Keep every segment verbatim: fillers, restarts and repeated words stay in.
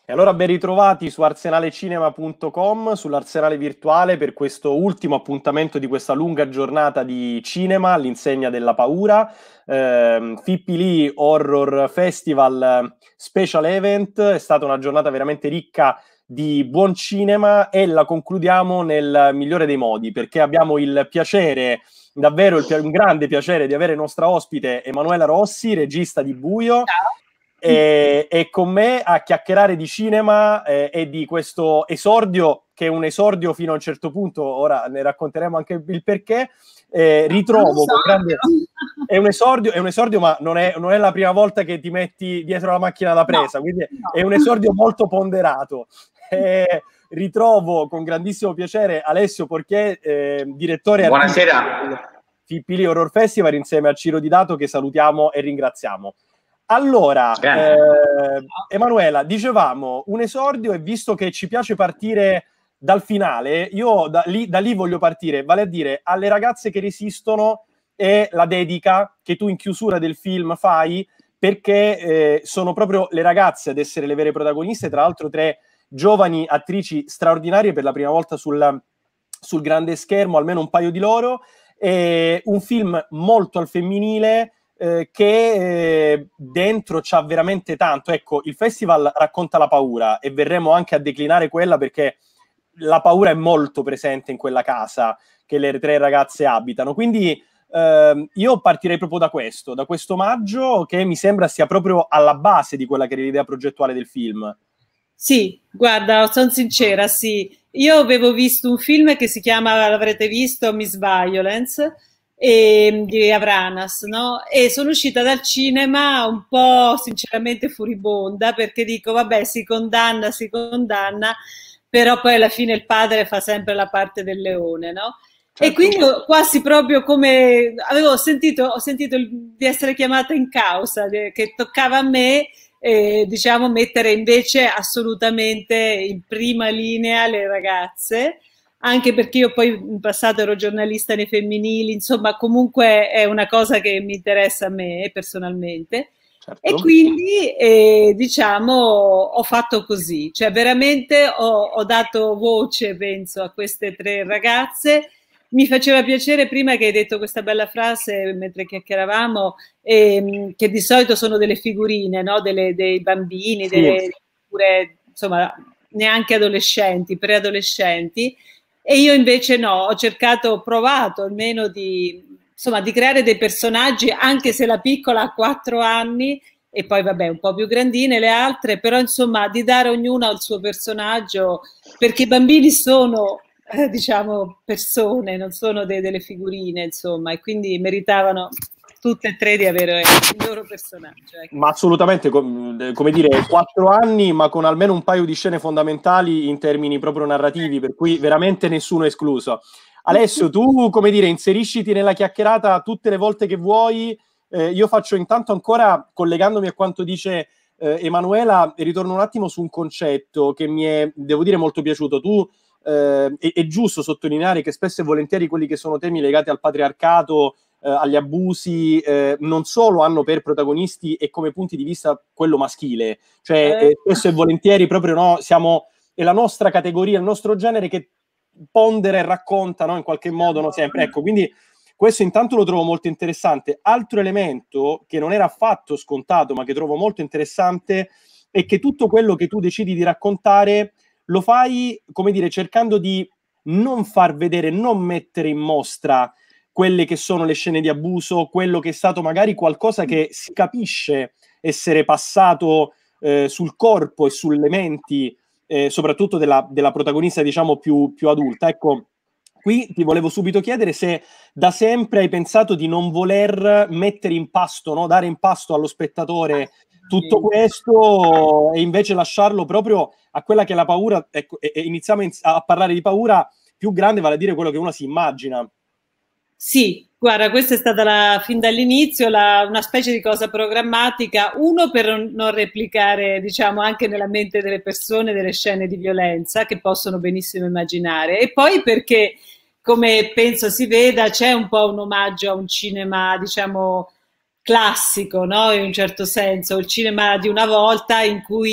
E allora ben ritrovati su arsenale cinema punto com, sull'Arsenale virtuale per questo ultimo appuntamento di questa lunga giornata di cinema all'insegna della paura. Eh, Fippi Lee Horror Festival Special Event, è stata una giornata veramente ricca di buon cinema e la concludiamo nel migliore dei modi, perché abbiamo il piacere, davvero il, un grande piacere di avere nostra ospite Emanuela Rossi, regista di Buio. Ciao. E, e con me a chiacchierare di cinema eh, e di questo esordio, che è un esordio fino a un certo punto, ora ne racconteremo anche il perché. Eh, ritrovo con grande... È un esordio, è un esordio, ma non è, non è la prima volta che ti metti dietro la macchina da presa, no, quindi no. È un esordio molto ponderato. Eh, ritrovo con grandissimo piacere Alessio Porchier, eh, direttore Buonasera. Fippi Lee Horror Festival, insieme a Ciro Di Dato, che salutiamo e ringraziamo. Allora, eh, Emanuela, dicevamo un esordio, e visto che ci piace partire dal finale, io da lì, da lì voglio partire, vale a dire alle ragazze che resistono e la dedica che tu in chiusura del film fai, perché eh, sono proprio le ragazze ad essere le vere protagoniste, tra l'altro tre giovani attrici straordinarie per la prima volta sul, sul grande schermo, almeno un paio di loro, e un film molto al femminile, Eh, che eh, dentro c'ha veramente tanto. Ecco, il festival racconta la paura e verremo anche a declinare quella, perché la paura è molto presente in quella casa che le tre ragazze abitano. Quindi eh, io partirei proprio da questo, da questo omaggio che mi sembra sia proprio alla base di quella che è l'idea progettuale del film. Sì, guarda, sono sincera, sì. Io avevo visto un film che si chiama, l'avrete visto, Miss Violence, E, di Avranas, no? E sono uscita dal cinema un po' sinceramente furibonda, perché dico vabbè, si condanna, si condanna, però poi alla fine il padre fa sempre la parte del leone, no? Certo. E quindi quasi proprio come avevo sentito, ho sentito di essere chiamata in causa, che toccava a me, eh, diciamo, mettere invece assolutamente in prima linea le ragazze, anche perché io poi in passato ero giornalista nei femminili, insomma comunque è una cosa che mi interessa a me personalmente. Certo. E quindi eh, diciamo ho fatto così, cioè veramente ho, ho dato voce, penso, a queste tre ragazze. Mi faceva piacere prima che hai detto questa bella frase mentre chiacchieravamo, ehm, che di solito sono delle figurine, no? Delle, dei bambini, sì. delle, pure, insomma neanche adolescenti, preadolescenti. E io invece no, ho cercato, ho provato almeno di, insomma, di creare dei personaggi, anche se la piccola ha quattro anni e poi vabbè un po' più grandine le altre, però insomma di dare ognuna il suo personaggio, perché i bambini sono, eh, diciamo, persone, non sono de delle figurine, insomma, e quindi meritavano tutte e tre di avere il loro personaggio. Ecco. Ma assolutamente, com come dire, quattro anni, ma con almeno un paio di scene fondamentali in termini proprio narrativi, per cui veramente nessuno è escluso. Alessio, tu, come dire, inserisciti nella chiacchierata tutte le volte che vuoi. Eh, io faccio intanto ancora, collegandomi a quanto dice eh, Emanuela, ritorno un attimo su un concetto che mi è, devo dire, molto piaciuto. Tu, eh, è, è giusto sottolineare che spesso e volentieri quelli che sono temi legati al patriarcato, Eh, agli abusi, eh, non solo hanno per protagonisti e come punti di vista quello maschile, cioè eh, spesso e volentieri proprio no, siamo, è la nostra categoria, il nostro genere che pondera e racconta, no, in qualche modo, no, sempre. Ecco, quindi questo intanto lo trovo molto interessante. Altro elemento che non era affatto scontato, ma che trovo molto interessante, è che tutto quello che tu decidi di raccontare lo fai, come dire, cercando di non far vedere, non mettere in mostra quelle che sono le scene di abuso, quello che è stato magari qualcosa che si capisce essere passato eh, sul corpo e sulle menti, eh, soprattutto della, della protagonista, diciamo, più, più adulta. Ecco, qui ti volevo subito chiedere se da sempre hai pensato di non voler mettere in pasto, no? Dare in pasto allo spettatore tutto questo e invece lasciarlo proprio a quella che è la paura, ecco, e, e iniziamo a parlare di paura più grande, vale a dire quello che uno si immagina. Sì, guarda, questa è stata la, fin dall'inizio una specie di cosa programmatica, uno per non replicare, diciamo, anche nella mente delle persone delle scene di violenza che possono benissimo immaginare, e poi perché, come penso si veda, c'è un po' un omaggio a un cinema, diciamo, classico, no? In un certo senso, il cinema di una volta in cui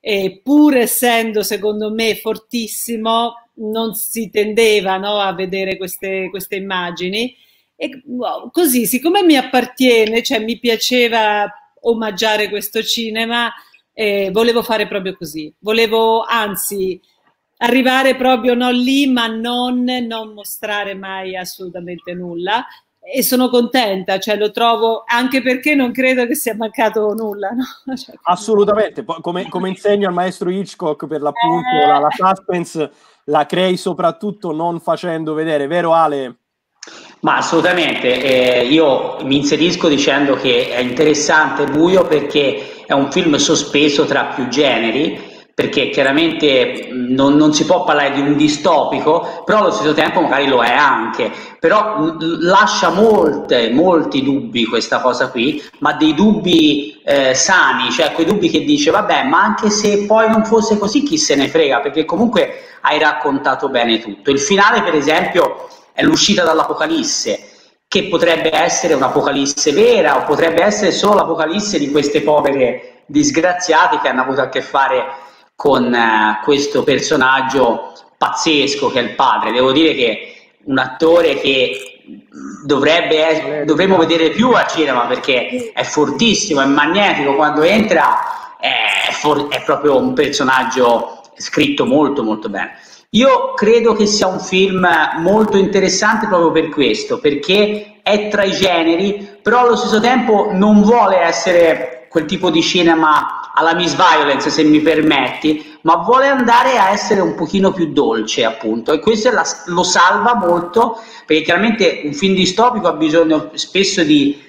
e pur essendo secondo me fortissimo non si tendeva, no, a vedere queste, queste immagini e wow, così siccome mi appartiene, cioè mi piaceva omaggiare questo cinema, eh, volevo fare proprio così, volevo anzi arrivare proprio non lì ma non, non mostrare mai assolutamente nulla. E sono contenta, cioè lo trovo, anche perché non credo che sia mancato nulla, no? Cioè, assolutamente, come, come insegna il maestro Hitchcock, per l'appunto eh... la, la suspense la crei soprattutto non facendo vedere, vero Ale? Ma assolutamente, eh, io mi inserisco dicendo che è interessante Buio perché è un film sospeso tra più generi, perché chiaramente non, non si può parlare di un distopico, però allo stesso tempo magari lo è anche, però lascia molte, molti dubbi questa cosa qui, ma dei dubbi eh, sani, cioè quei dubbi che dice vabbè, ma anche se poi non fosse così chi se ne frega, perché comunque hai raccontato bene tutto. Il finale per esempio è l'uscita dall'Apocalisse, che potrebbe essere un'Apocalisse vera o potrebbe essere solo l'Apocalisse di queste povere disgraziate che hanno avuto a che fare con eh, questo personaggio pazzesco che è il padre. Devo dire che un attore che dovrebbe, dovremmo vedere più a cinema perché è fortissimo, è magnetico, quando entra è, for- è proprio un personaggio scritto molto molto bene. Io credo che sia un film molto interessante proprio per questo, perché è tra i generi, però allo stesso tempo non vuole essere quel tipo di cinema alla Miss Violence, se mi permetti, ma vuole andare a essere un pochino più dolce, appunto, e questo la, lo salva molto, perché chiaramente un film distopico ha bisogno spesso di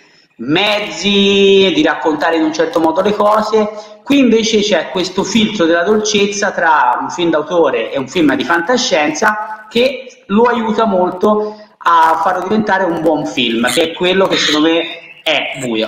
mezzi, di raccontare in un certo modo le cose. Qui invece c'è questo filtro della dolcezza tra un film d'autore e un film di fantascienza che lo aiuta molto a farlo diventare un buon film, che è quello che secondo me è Buio.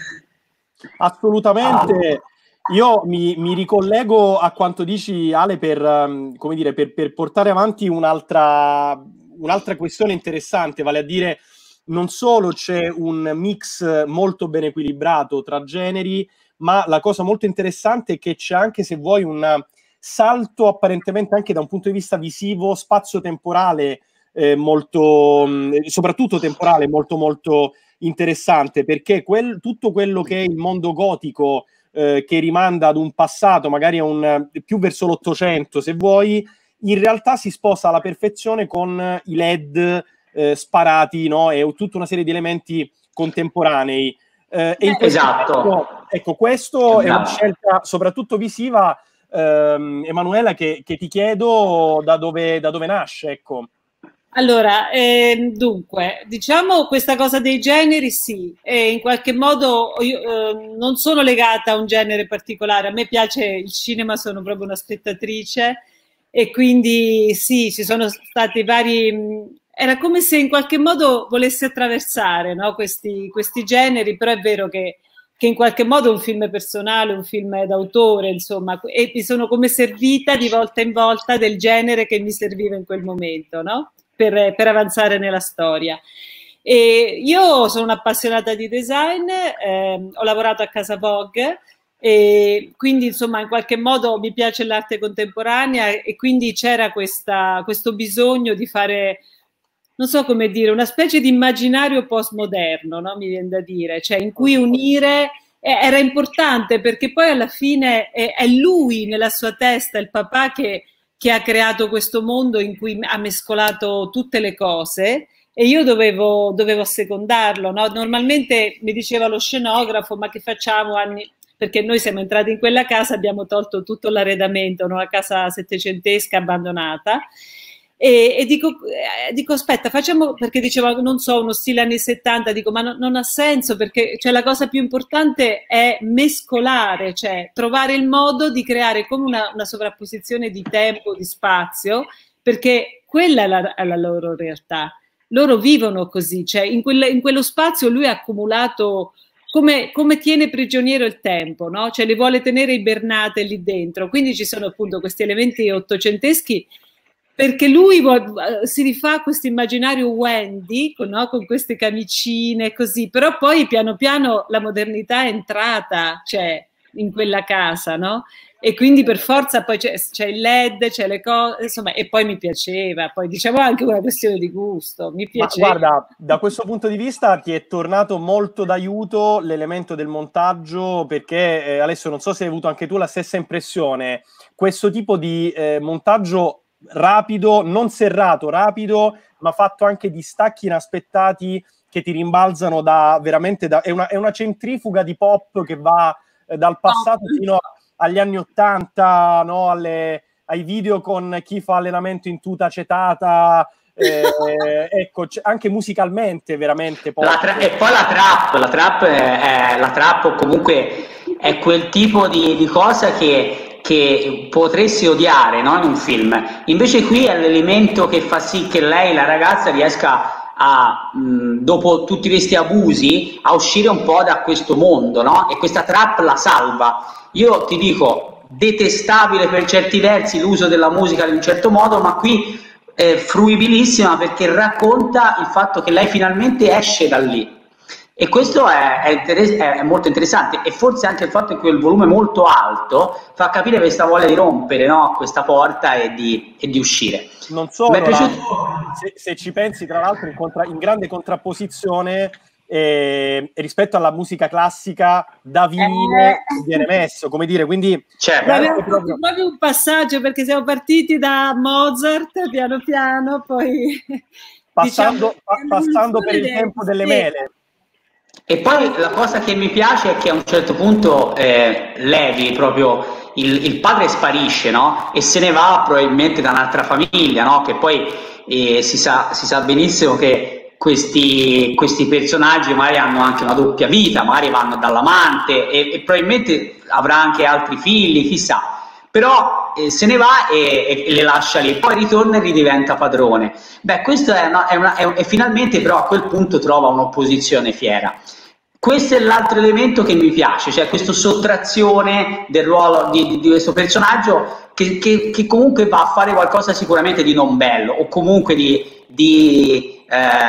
Assolutamente. Io mi, mi ricollego a quanto dici Ale per, um, come dire, per, per portare avanti un'altra, un'altra questione interessante, vale a dire non solo c'è un mix molto ben equilibrato tra generi, ma la cosa molto interessante è che c'è anche, se vuoi, un salto apparentemente anche da un punto di vista visivo, spazio-temporale, eh, molto, soprattutto temporale, molto molto interessante, perché quel, tutto quello che è il mondo gotico, eh, che rimanda ad un passato, magari a un, più verso l'Ottocento, se vuoi, in realtà si sposa alla perfezione con i L E D eh, sparati, no? E tutta una serie di elementi contemporanei. Eh, e in questo Esatto. caso, ecco, questo è una scelta soprattutto visiva, ehm, Emanuela, che, che ti chiedo da dove, da dove nasce, ecco. Allora, eh, dunque, diciamo questa cosa dei generi sì, e in qualche modo io eh, non sono legata a un genere particolare, a me piace il cinema, sono proprio una spettatrice e quindi sì, ci sono stati vari, era come se in qualche modo volesse attraversare, no, questi, questi generi, però è vero che, che in qualche modo è un film personale, un film d'autore, insomma, e mi sono come servita di volta in volta del genere che mi serviva in quel momento, no? Per, per avanzare nella storia. E io sono un'appassionata di design, eh, ho lavorato a Casa Vogue e quindi insomma in qualche modo mi piace l'arte contemporanea e quindi c'era questa, questo bisogno di fare, non so come dire, una specie di immaginario postmoderno, no? Mi viene da dire, cioè in cui unire eh, era importante perché poi alla fine è, è lui nella sua testa, il papà che che ha creato questo mondo in cui ha mescolato tutte le cose e io dovevo, dovevo assecondarlo, no? Normalmente mi diceva lo scenografo, ma che facciamo anni? Perché noi siamo entrati in quella casa, abbiamo tolto tutto l'arredamento, una casa settecentesca abbandonata. E, e dico, eh, dico, aspetta, facciamo, perché diceva, non so, uno stile anni settanta, dico, ma no, non ha senso, perché cioè, la cosa più importante è mescolare, cioè trovare il modo di creare come una, una sovrapposizione di tempo, di spazio, perché quella è la, è la loro realtà. Loro vivono così, cioè in, quel, in quello spazio lui ha accumulato come, come tiene prigioniero il tempo, no? Cioè le vuole tenere ibernate lì dentro, quindi ci sono appunto questi elementi ottocenteschi perché lui si rifà questo immaginario Wendy, no? Con queste camicine così, però poi piano piano la modernità è entrata, cioè, in quella casa, no? e quindi per forza poi c'è, c'è il L E D, c'è le cose, insomma, e poi mi piaceva, poi diciamo anche una questione di gusto, mi piaceva. Ma guarda, da questo punto di vista ti è tornato molto d'aiuto l'elemento del montaggio, perché eh, Alessio, non so se hai avuto anche tu la stessa impressione, questo tipo di eh, montaggio rapido, non serrato, rapido, ma fatto anche di stacchi inaspettati che ti rimbalzano da veramente da, è, una, è una centrifuga di pop che va eh, dal passato oh. fino agli anni ottanta, no? Alle, ai video con chi fa allenamento in tuta acetata, eh, ecco, anche musicalmente veramente pop. La tra- e poi la trap, la trap è, è la trap o comunque è quel tipo di, di cosa che, che potresti odiare, no? In un film. Invece qui è l'elemento che fa sì che lei, la ragazza, riesca a, mh, dopo tutti questi abusi, a uscire un po' da questo mondo, no? E questa trap la salva. Io ti dico, detestabile per certi versi l'uso della musica in un certo modo, ma qui è fruibilissima perché racconta il fatto che lei finalmente esce da lì. E questo è, è, interess- è molto interessante, e forse anche il fatto che quel volume molto alto fa capire questa voglia di rompere, no? Questa porta e di, e di uscire. Non solo, la, se, se ci pensi, tra l'altro in, contra, in grande contrapposizione eh, rispetto alla musica classica da vinile eh. viene messo, come dire, quindi certo. Abbiamo proprio... proprio un passaggio, perché siamo partiti da Mozart piano piano, poi passando, diciamo, pa- passando per il tempo delle sì. mele. E poi la cosa che mi piace è che a un certo punto eh, Levi, proprio il, il padre sparisce, no? E se ne va probabilmente da un'altra famiglia, no? Che poi eh, si, sa, si sa benissimo che questi, questi personaggi magari hanno anche una doppia vita, magari vanno dall'amante e, e probabilmente avrà anche altri figli, chissà. Però eh, se ne va e, e le lascia lì, poi ritorna e ridiventa padrone. Beh, questo è, una, è, una, è, è finalmente però a quel punto trova un'opposizione fiera. Questo è l'altro elemento che mi piace, cioè questa sottrazione del ruolo di, di, di questo personaggio che, che, che comunque va a fare qualcosa sicuramente di non bello, o comunque di, di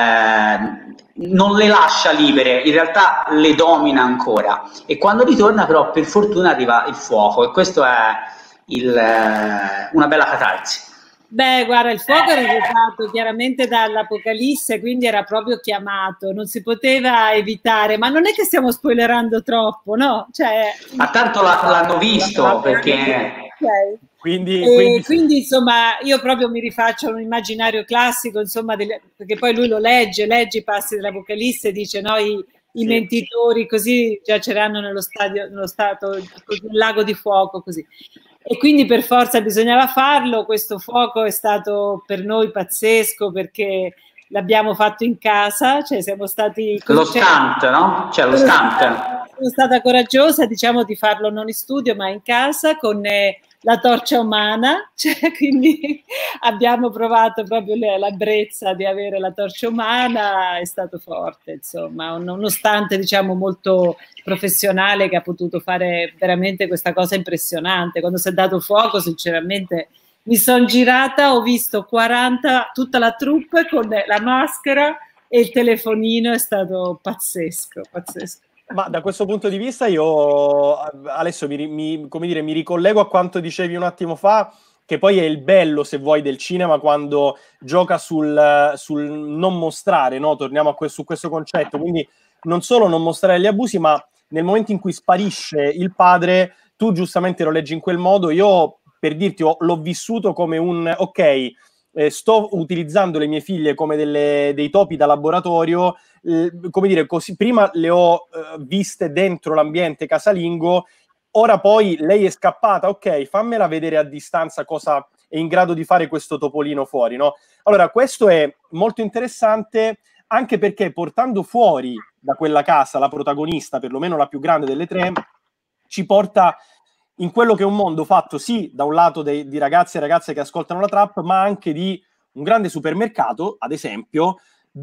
eh, non le lascia libere, in realtà le domina ancora. E quando ritorna però per fortuna arriva il fuoco, e questo è il, eh, una bella catarsi. Beh, guarda, il fuoco era arrivato chiaramente dall'Apocalisse, quindi era proprio chiamato, non si poteva evitare, ma non è che stiamo spoilerando troppo, no? Cioè, ma tanto la, l'hanno visto, la, perché... Okay. Quindi, e quindi... quindi, insomma, io proprio mi rifaccio a un immaginario classico, insomma, delle, perché poi lui lo legge, legge i passi dell'Apocalisse, dice, no, i, i sì. mentitori così giaceranno nello, stadio, nello stato, nel lago di fuoco, così. E quindi per forza bisognava farlo. Questo fuoco è stato per noi pazzesco perché l'abbiamo fatto in casa, cioè siamo stati... Lo stunt, no? Cioè lo stunt. Sono stata coraggiosa, diciamo, di farlo non in studio ma in casa con eh, la torcia umana, cioè, quindi abbiamo provato proprio la brezza di avere la torcia umana, è stato forte, insomma, nonostante diciamo molto professionale che ha potuto fare veramente questa cosa impressionante. Quando si è dato fuoco, sinceramente, mi sono girata, ho visto quaranta, tutta la troupe con la maschera e il telefonino, è stato pazzesco, pazzesco. Ma da questo punto di vista io, Alessio, mi, mi, come dire, mi ricollego a quanto dicevi un attimo fa, che poi è il bello, se vuoi, del cinema quando gioca sul, sul non mostrare, no? Torniamo a questo, su questo concetto, quindi non solo non mostrare gli abusi, ma nel momento in cui sparisce il padre, tu giustamente lo leggi in quel modo, io per dirti ho, l'ho vissuto come un, ok, eh, sto utilizzando le mie figlie come delle, dei topi da laboratorio, eh, come dire, così prima le ho eh, viste dentro l'ambiente casalingo, ora poi lei è scappata, ok, fammela vedere a distanza cosa è in grado di fare questo topolino fuori, no? Allora, questo è molto interessante anche perché portando fuori da quella casa la protagonista, perlomeno la più grande delle tre, ci porta in quello che è un mondo fatto sì da un lato dei, di ragazzi e ragazze che ascoltano la trap, ma anche di un grande supermercato, ad esempio,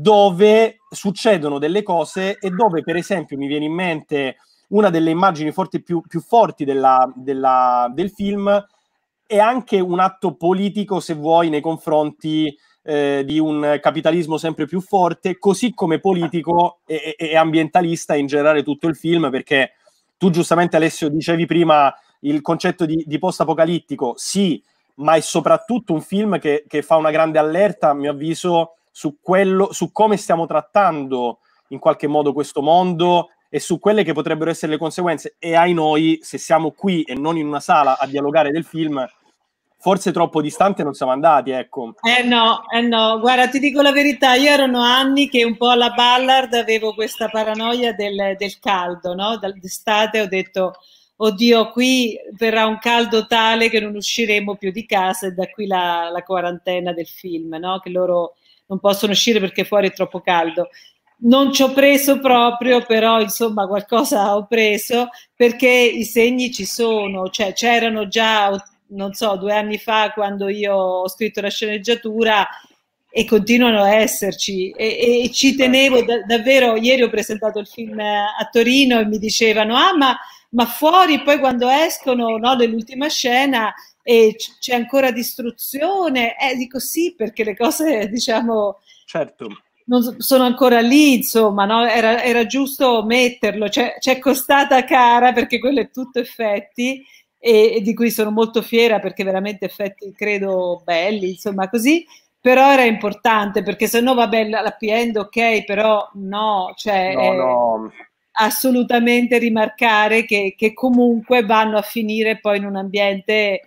dove succedono delle cose e dove, per esempio, mi viene in mente una delle immagini forti, più, più forti della, della, del film, è anche un atto politico, se vuoi, nei confronti eh, di un capitalismo sempre più forte, così come politico e, e ambientalista in generale tutto il film, perché tu giustamente, Alessio, dicevi prima il concetto di, di post-apocalittico, sì, ma è soprattutto un film che, che fa una grande allerta, a mio avviso, su quello, su come stiamo trattando in qualche modo questo mondo e su quelle che potrebbero essere le conseguenze. E ai noi, se siamo qui e non in una sala a dialogare del film, forse troppo distante non siamo andati, ecco. Eh no, eh no, guarda, ti dico la verità, io erano anni che un po' alla Ballard avevo questa paranoia del, del caldo, no? D'estate ho detto, oddio, qui verrà un caldo tale che non usciremo più di casa, e da qui la, la quarantena del film, no? Che loro non possono uscire perché fuori è troppo caldo. Non ci ho preso proprio, però insomma qualcosa ho preso, perché i segni ci sono, cioè c'erano già, non so, due anni fa quando io ho scritto la sceneggiatura, e continuano a esserci, e, e ci tenevo da, davvero. Ieri ho presentato il film a Torino e mi dicevano, ah ma, ma fuori poi quando escono, no, nell'ultima scena e c'è ancora distruzione, eh, dico sì, perché le cose, diciamo, certo, non sono ancora lì, insomma, no? Era, era giusto metterlo, cioè, c'è costata cara, perché quello è tutto effetti, e, e di cui sono molto fiera, perché veramente effetti credo belli, insomma, così, però era importante, perché se no, vabbè, l'happy end, ok, però no, cioè, no, eh, no. assolutamente rimarcare che, che comunque vanno a finire poi in un ambiente,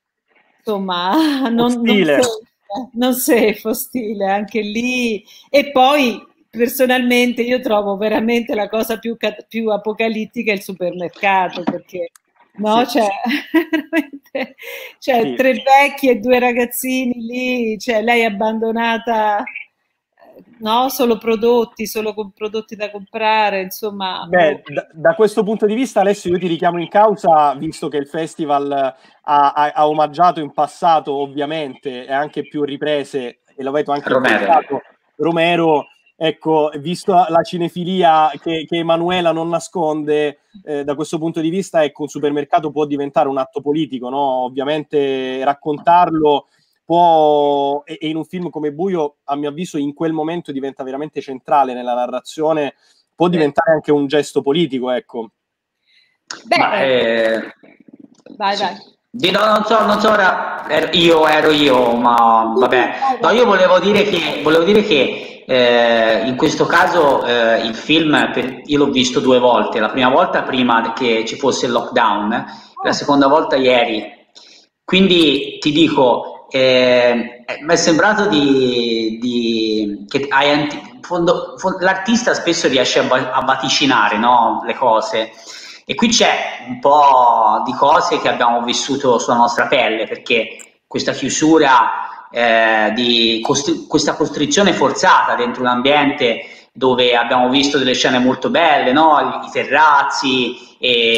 insomma, non, non safe, non safe, ostile, anche lì. E poi personalmente io trovo veramente la cosa più, più apocalittica il supermercato, perché no, sì. cioè, veramente, cioè Sì. tre vecchi e due ragazzini lì, cioè lei abbandonata, no, solo prodotti, solo con prodotti da comprare, insomma. Beh, da, da questo punto di vista, Alessio, io ti richiamo in causa, visto che il festival ha, ha, ha omaggiato in passato, ovviamente, e anche più riprese, e lo vedo anche Romero. in passato, Romero. Ecco, visto la cinefilia che, che Emanuela non nasconde, eh, da questo punto di vista, ecco, un supermercato può diventare un atto politico, no? Ovviamente raccontarlo può, e, e in un film come Buio, a mio avviso, in quel momento diventa veramente centrale nella narrazione, può diventare anche un gesto politico, ecco. Beh, Ma, eh, vai, sì. vai. Di, no, non so, non so ora, ero io ero io, ma vabbè. No, io volevo dire che, volevo dire che eh, in questo caso eh, il film, per, io l'ho visto due volte, la prima volta prima che ci fosse il lockdown, oh. La seconda volta ieri. Quindi ti dico, eh, mi è sembrato di, di che hai, fondo, fondo, l'artista spesso riesce a, a vaticinare, no, le cose. E qui c'è un po' di cose che abbiamo vissuto sulla nostra pelle, perché questa chiusura, eh, di costri- questa costrizione forzata dentro un ambiente dove abbiamo visto delle scene molto belle, no? I terrazzi,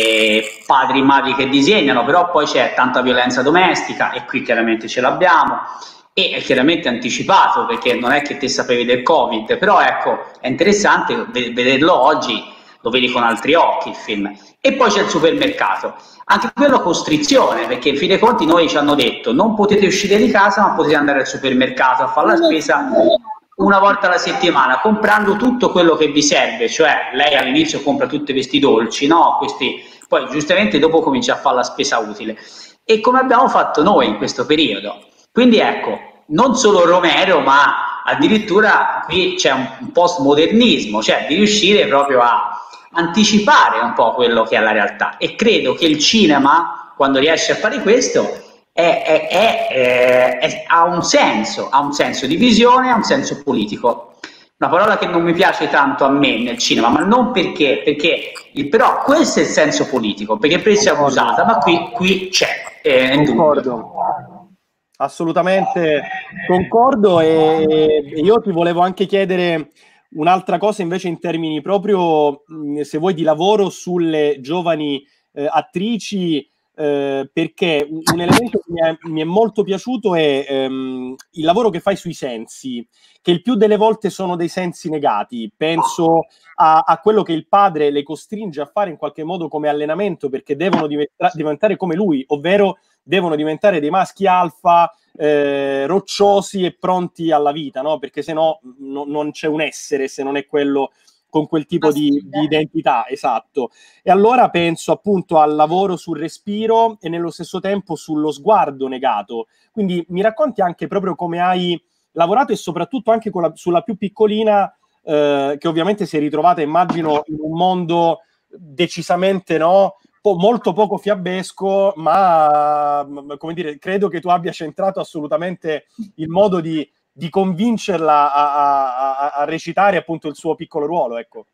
e padri e madri che disegnano, però poi c'è tanta violenza domestica, e qui chiaramente ce l'abbiamo, e è chiaramente anticipato, perché non è che te sapevi del Covid, però ecco, è interessante vederlo oggi, lo vedi con altri occhi il film. E poi c'è il supermercato, anche quello costrizione, perché in fin dei conti noi ci hanno detto non potete uscire di casa, ma potete andare al supermercato a fare la spesa una volta alla settimana, comprando tutto quello che vi serve. Cioè lei all'inizio compra tutti questi dolci, no? Questi, poi giustamente dopo comincia a fare la spesa utile, e come abbiamo fatto noi in questo periodo. Quindi ecco, non solo Romero, ma addirittura qui c'è un, un postmodernismo, cioè di riuscire proprio a anticipare un po' quello che è la realtà, e credo che il cinema, quando riesce a fare questo, è, è, è, è, è, ha un senso, ha un senso di visione, ha un senso politico. Una parola che non mi piace tanto a me nel cinema, ma non perché, perché però questo è il senso politico, perché presa è abusata, ma qui, qui c'è. Eh, concordo, assolutamente concordo, e io ti volevo anche chiedere un'altra cosa invece in termini proprio, se vuoi, di lavoro sulle giovani eh, attrici, eh, perché un elemento che mi è, mi è molto piaciuto è ehm, il lavoro che fai sui sensi, che il più delle volte sono dei sensi negati. Penso a, a quello che il padre le costringe a fare in qualche modo come allenamento, perché devono diventa, diventare come lui, ovvero devono diventare dei maschi alfa, Eh, rocciosi e pronti alla vita, no? Perché se no, no non c'è un essere se non è quello con quel tipo di, di identità, esatto. E allora penso appunto al lavoro sul respiro e nello stesso tempo sullo sguardo negato. Quindi mi racconti anche proprio come hai lavorato e soprattutto anche con la, sulla più piccolina, eh, che ovviamente si è ritrovata, immagino, in un mondo decisamente, no, po- molto poco fiabesco, ma come dire, credo che tu abbia centrato assolutamente il modo di, di convincerla a, a, a recitare appunto il suo piccolo ruolo, ecco.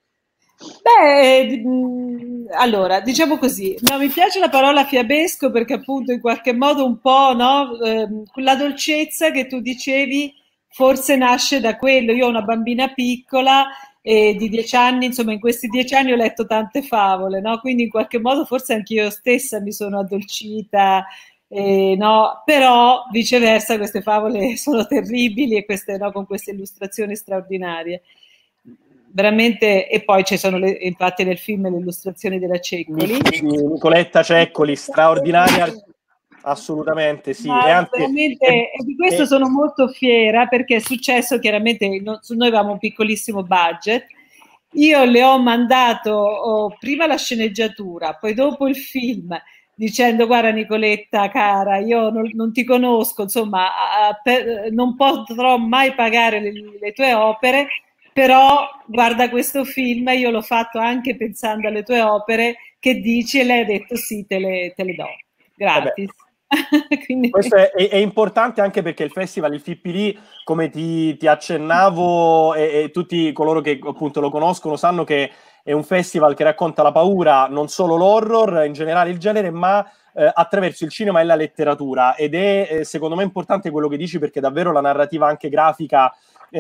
Beh, allora, diciamo così, no, mi piace la parola fiabesco perché appunto in qualche modo un po', no, eh, la dolcezza che tu dicevi forse nasce da quello. Io ho una bambina piccola eh, di dieci anni, insomma in questi dieci anni ho letto tante favole, no? Quindi in qualche modo forse anche io stessa mi sono addolcita, eh, no? Però viceversa queste favole sono terribili e queste, no, con queste illustrazioni straordinarie. Veramente, e poi ci sono le, infatti nel film le illustrazioni della Ceccoli, Nicoletta Ceccoli, straordinaria, assolutamente sì. ma e anzi, veramente, è, e di questo è... sono molto fiera perché è successo chiaramente, no, noi avevamo un piccolissimo budget, io le ho mandato oh, prima la sceneggiatura, poi dopo il film, dicendo guarda Nicoletta cara, io non, non ti conosco, insomma a, per, non potrò mai pagare le, le tue opere, però guarda questo film, io l'ho fatto anche pensando alle tue opere, che dici? E lei ha detto sì, te le, te le do, gratis. Quindi... Questo è, è, è importante anche perché il festival, il Fippili, come ti, ti accennavo, e, e tutti coloro che appunto lo conoscono sanno che è un festival che racconta la paura, non solo l'horror, in generale il genere, ma eh, attraverso il cinema e la letteratura. Ed è eh, secondo me importante quello che dici, perché davvero la narrativa anche grafica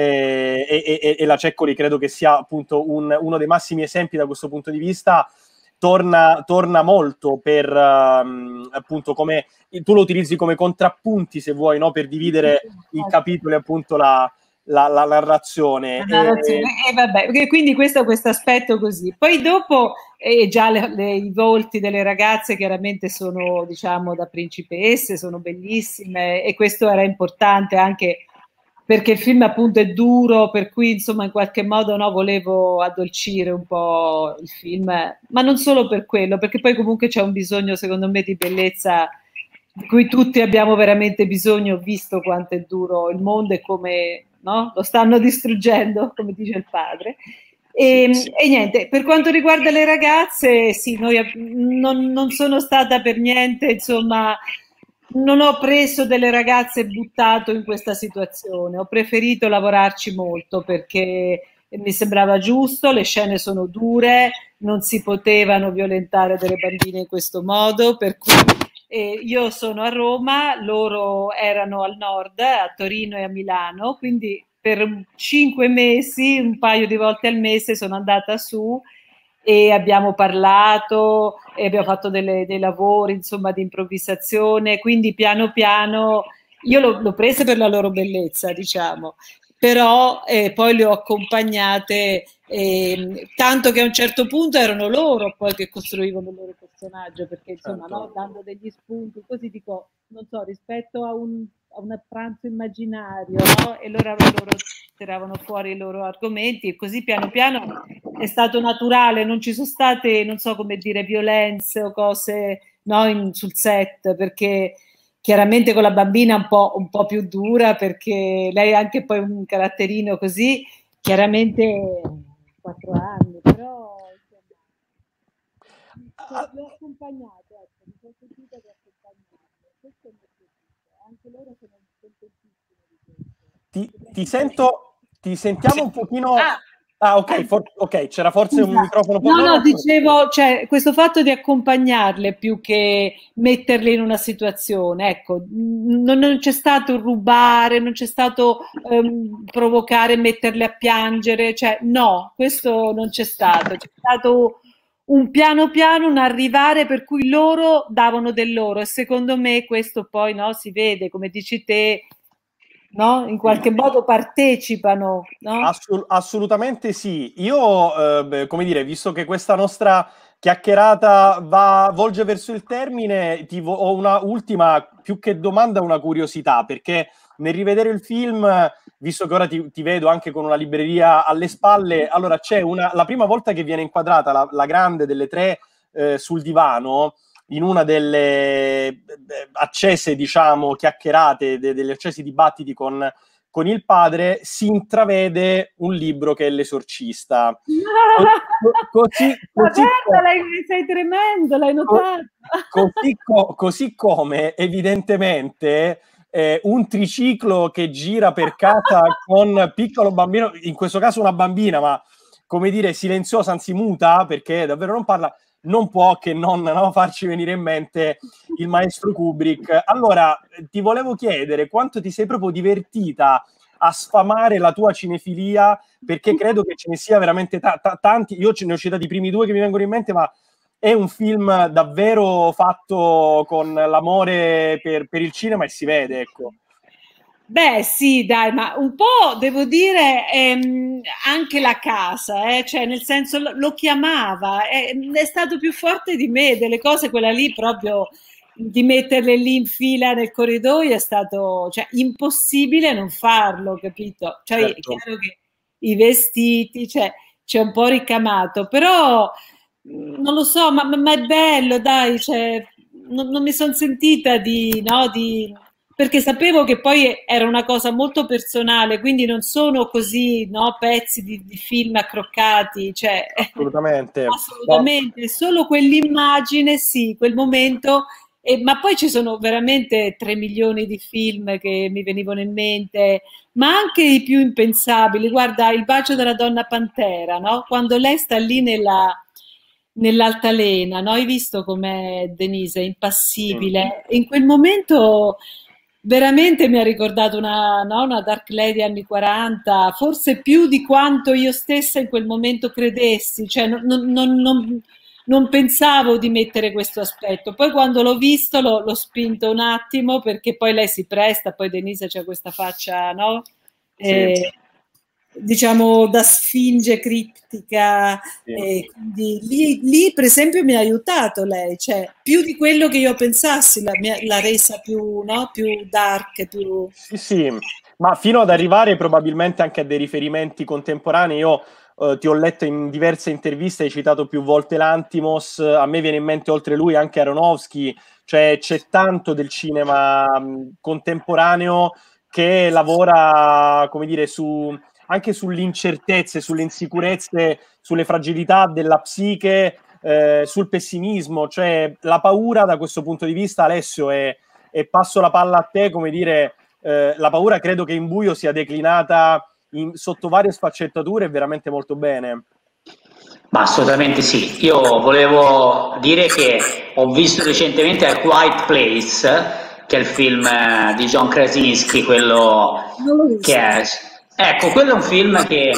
eh, e, e, e la Ceccoli credo che sia appunto un, uno dei massimi esempi da questo punto di vista. Torna, torna molto per um, appunto come tu lo utilizzi come contrappunti, se vuoi, no? Per dividere in capitoli appunto la, la, la narrazione. La narrazione. E... E vabbè, quindi questo questo aspetto così. Poi dopo eh, già le, le, i volti delle ragazze chiaramente sono, diciamo, da principesse, sono bellissime e questo era importante anche perché il film appunto è duro, per cui insomma in qualche modo no, volevo addolcire un po' il film, ma non solo per quello, perché poi comunque c'è un bisogno secondo me di bellezza di cui tutti abbiamo veramente bisogno, visto quanto è duro il mondo e come no, lo stanno distruggendo, come dice il padre. E, sì, sì. E niente, per quanto riguarda le ragazze, sì, noi, non, non sono stata per niente, insomma, non ho preso delle ragazze e buttato in questa situazione, ho preferito lavorarci molto perché mi sembrava giusto, le scene sono dure, non si potevano violentare delle bambine in questo modo, per cui eh, io sono a Roma, loro erano al nord, a Torino e a Milano, quindi per cinque mesi, un paio di volte al mese sono andata su e abbiamo parlato e abbiamo fatto delle, dei lavori insomma di improvvisazione, quindi piano piano io l'ho, l'ho presa per la loro bellezza, diciamo, però eh, poi le ho accompagnate eh, tanto che a un certo punto erano loro poi che costruivano il loro personaggio, perché insomma certo. No, dando degli spunti, così dico, non so, rispetto a un, a un pranzo immaginario, no? E loro, loro tiravano fuori i loro argomenti e così piano piano è stato naturale, non ci sono state, non so come dire, violenze o cose no, in, sul set, perché chiaramente con la bambina un po', un po' più dura, perché lei ha anche poi un caratterino così, chiaramente quattro anni, però insomma, le ho accompagnate, ecco, mi sono sentita di accompagnarle, questo è molto piacere, anche loro sono contentissime di questo. Ti, ti sento, ti sentiamo un pochino... Ah. Ah, ok, for- ok, c'era forse un microfono... No, no, no, dicevo, cioè, questo fatto di accompagnarle più che metterle in una situazione, ecco, non, non c'è stato rubare, non c'è stato um, provocare, metterle a piangere, cioè, no, questo non c'è stato, c'è stato un piano piano, un arrivare per cui loro davano del loro e secondo me questo poi, no, si vede, come dici te, no? In qualche modo partecipano, no? Assul- assolutamente sì. Io, eh, beh, come dire, visto che questa nostra chiacchierata va, volge verso il termine, ti ho una ultima, più che domanda, una curiosità, perché nel rivedere il film visto che ora ti, ti vedo anche con una libreria alle spalle, allora c'è una, la prima volta che viene inquadrata la, la grande delle tre eh, sul divano, in una delle accese, diciamo, chiacchierate, de, degli accesi dibattiti con, con il padre, si intravede un libro che è L'Esorcista. Co- così, così, guarda, lei, sei tremendo, l'hai notato. Così, co- così come, evidentemente, eh, un triciclo che gira per casa con piccolo bambino, in questo caso una bambina, ma come dire silenziosa, anzi muta, perché davvero non parla, non può che non, no, farci venire in mente il maestro Kubrick. Allora, ti volevo chiedere quanto ti sei proprio divertita a sfamare la tua cinefilia, perché credo che ce ne sia veramente ta- ta- tanti. Io ce ne ho citati i primi due che mi vengono in mente, ma è un film davvero fatto con l'amore per, per il cinema e si vede, ecco. Beh sì, dai, ma un po' devo dire ehm, anche la casa, eh? Cioè nel senso lo, lo chiamava, è, è stato più forte di me, delle cose quella lì proprio di metterle lì in fila nel corridoio è stato, cioè, impossibile non farlo, capito? Cioè certo. È chiaro che i vestiti, cioè, c'è un po' ricamato, però non lo so, ma, ma è bello, dai, cioè, non, non mi sono sentita di, no, di... perché sapevo che poi era una cosa molto personale, quindi non sono così, no, pezzi di, di film accroccati, cioè, assolutamente, assolutamente, no. Solo quell'immagine, sì, quel momento, e, ma poi ci sono veramente tre milioni di film che mi venivano in mente, ma anche i più impensabili. Guarda, Il bacio della donna pantera, no? Quando lei sta lì nella... nell'altalena, no? Hai visto com'è Denise, è impassibile. In quel momento veramente mi ha ricordato una, no? Una Dark Lady anni quaranta, forse più di quanto io stessa in quel momento credessi, cioè non, non, non, non pensavo di mettere questo aspetto. Poi quando l'ho visto l'ho, l'ho spinto un attimo, perché poi lei si presta, poi Denise c'ha questa faccia, no? Eh, sì. Diciamo da sfinge criptica, sì. E quindi lì, lì per esempio mi ha aiutato lei, cioè più di quello che io pensassi, la, mia, la resa più, no? Più dark, più... Sì, sì, ma fino ad arrivare probabilmente anche a dei riferimenti contemporanei. Io eh, ti ho letto in diverse interviste, hai citato più volte l'Antimos, a me viene in mente oltre lui anche Aronofsky, cioè c'è tanto del cinema mh, contemporaneo che lavora, come dire, su... anche sulle incertezze, sulle insicurezze, sulle fragilità della psiche, eh, sul pessimismo, cioè la paura da questo punto di vista, Alessio, è, e passo la palla a te, come dire, eh, la paura credo che in Buio sia declinata in, sotto varie sfaccettature veramente molto bene. Ma assolutamente sì, io volevo dire che ho visto recentemente A Quiet Place, che è il film di John Krasinski, quello che è... Ecco, quello è un film che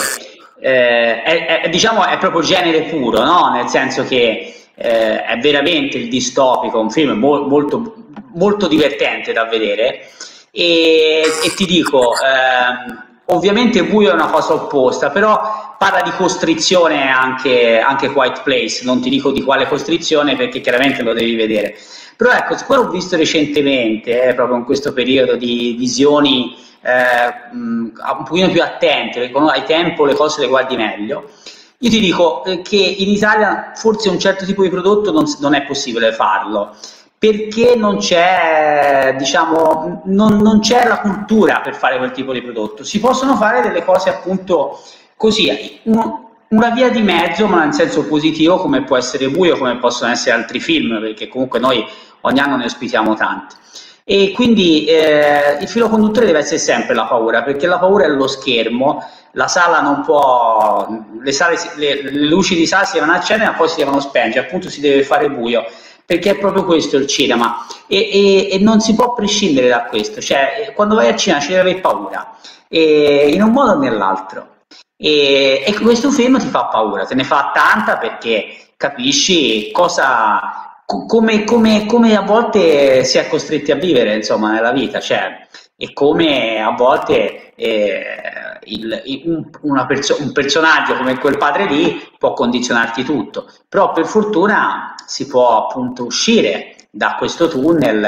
eh, è, è, diciamo, è proprio genere puro, no? Nel senso che eh, è veramente il distopico, un film mo molto, molto divertente da vedere e, e ti dico, ehm, ovviamente Buio è una cosa opposta, però parla di costrizione anche, anche Quiet Place, non ti dico di quale costrizione perché chiaramente lo devi vedere. Però ecco, siccome l'ho visto recentemente, eh, proprio in questo periodo di visioni Eh, mh, un pochino più attente, perché quando hai tempo le cose le guardi meglio, io ti dico eh, che in Italia forse un certo tipo di prodotto non, non è possibile farlo, perché non c'è, diciamo, non, non c'è la cultura per fare quel tipo di prodotto. Si possono fare delle cose appunto così, un, una via di mezzo, ma in senso positivo, come può essere Buio, come possono essere altri film, perché comunque noi ogni anno ne ospitiamo tanti. E quindi eh, il filo conduttore deve essere sempre la paura, perché la paura è lo schermo, la sala non può, le, sale, le, le luci di sala si devono accendere ma poi si devono spengere, appunto si deve fare buio, perché è proprio questo il cinema e, e, e non si può prescindere da questo, cioè quando vai al cinema ci devi avere paura, e, in un modo o nell'altro, e, e questo film ti fa paura, te ne fa tanta perché capisci cosa... Come, come, come a volte si è costretti a vivere, insomma, nella vita, cioè, e come a volte eh, il, un, una perso un personaggio come quel padre lì può condizionarti tutto, però per fortuna si può appunto uscire da questo tunnel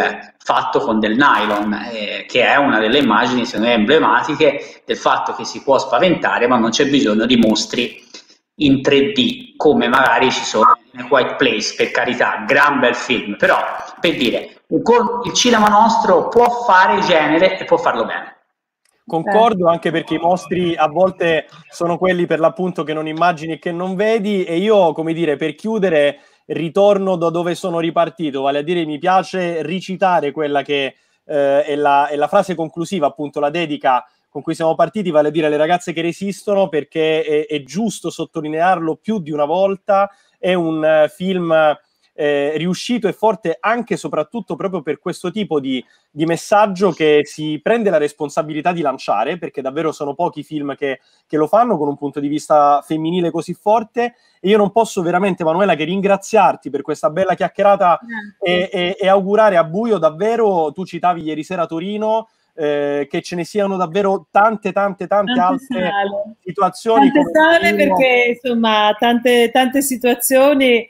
fatto con del nylon, eh, che è una delle immagini secondo me emblematiche del fatto che si può spaventare ma non c'è bisogno di mostri in tre D come magari ci sono in A Quiet Place, per carità, gran bel film, però per dire, un il cinema nostro può fare genere e può farlo bene. Concordo, anche perché i mostri a volte sono quelli per l'appunto che non immagini e che non vedi, e io, come dire, per chiudere ritorno da dove sono ripartito, vale a dire mi piace ricitare quella che eh, è, la, è la frase conclusiva, appunto la dedica con cui siamo partiti, vale a dire le ragazze che resistono, perché è, è giusto sottolinearlo più di una volta. È un uh, film eh, riuscito e forte anche e soprattutto proprio per questo tipo di, di messaggio che si prende la responsabilità di lanciare, perché davvero sono pochi i film che, che lo fanno con un punto di vista femminile così forte. E io non posso veramente, Manuela, che ringraziarti per questa bella chiacchierata e, e, e augurare a Buio davvero, tu citavi ieri sera a Torino, Eh, che ce ne siano davvero tante tante tante, tante altre sale. situazioni tante sale perché insomma tante, tante situazioni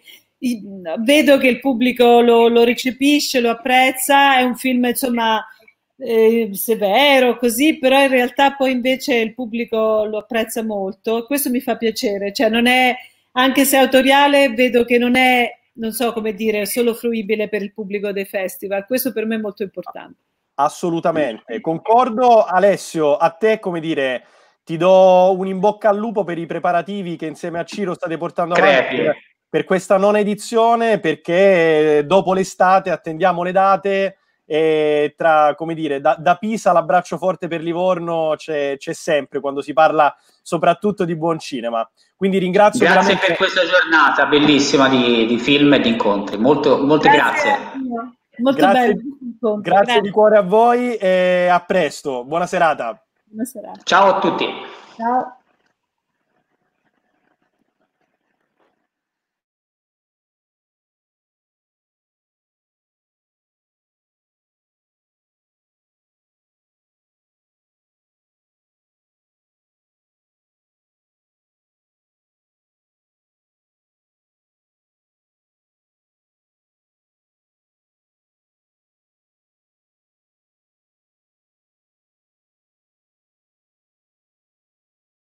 vedo che il pubblico lo, lo recepisce, lo apprezza, è un film insomma eh, severo così, però in realtà poi invece il pubblico lo apprezza molto, questo mi fa piacere, cioè non è, anche se autoriale, vedo che non è, non so come dire, solo fruibile per il pubblico dei festival, questo per me è molto importante. Assolutamente, concordo. Alessio, a te, come dire, ti do un in bocca al lupo per i preparativi che insieme a Ciro state portando avanti per, per questa nona edizione, perché dopo l'estate attendiamo le date e tra, come dire, da, da Pisa l'abbraccio forte per Livorno c'è sempre quando si parla soprattutto di buon cinema. Quindi ringrazio grazie veramente... per questa giornata bellissima di, di film e di incontri, molto, molte grazie, grazie. Molto grazie, bello. Grazie, grazie di cuore a voi e a presto. Buona serata. Buona serata. Ciao a tutti. Ciao.